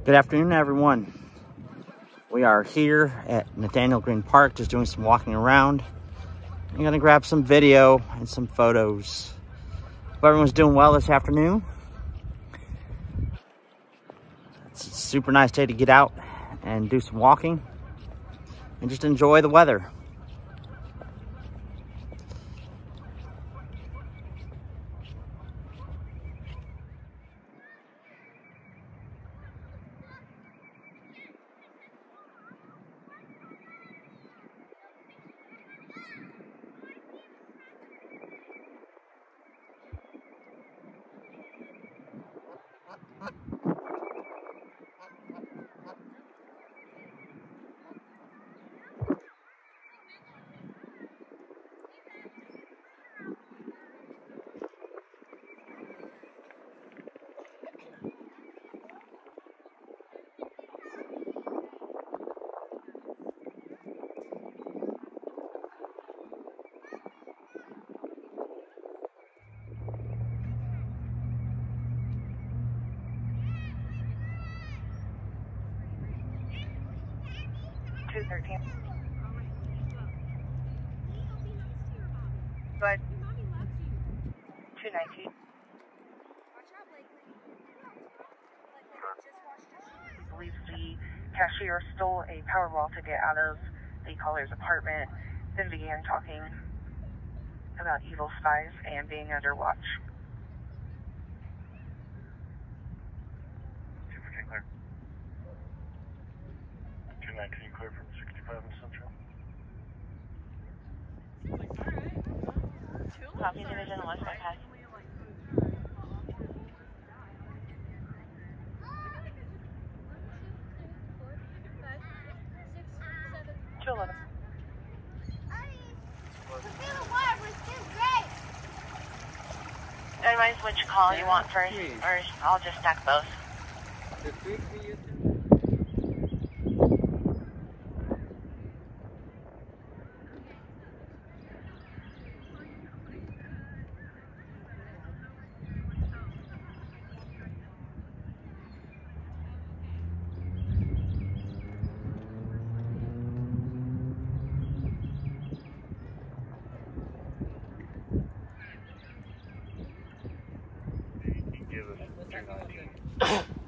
Good afternoon, everyone. We are here at Nathaniel Green Park, just doing some walking around. I'm gonna grab some video and some photos. Hope everyone's doing well this afternoon. It's a super nice day to get out and do some walking and just enjoy the weather. $2.13. But $2.19. I believe the cashier stole a Powerball ticket out of the caller's apartment, then began talking about evil spies and being under watch. 219 clear from 65 in Central. Copy Division West Bypass. Advise which call you want first, or I'll just stack both. You can give us 219.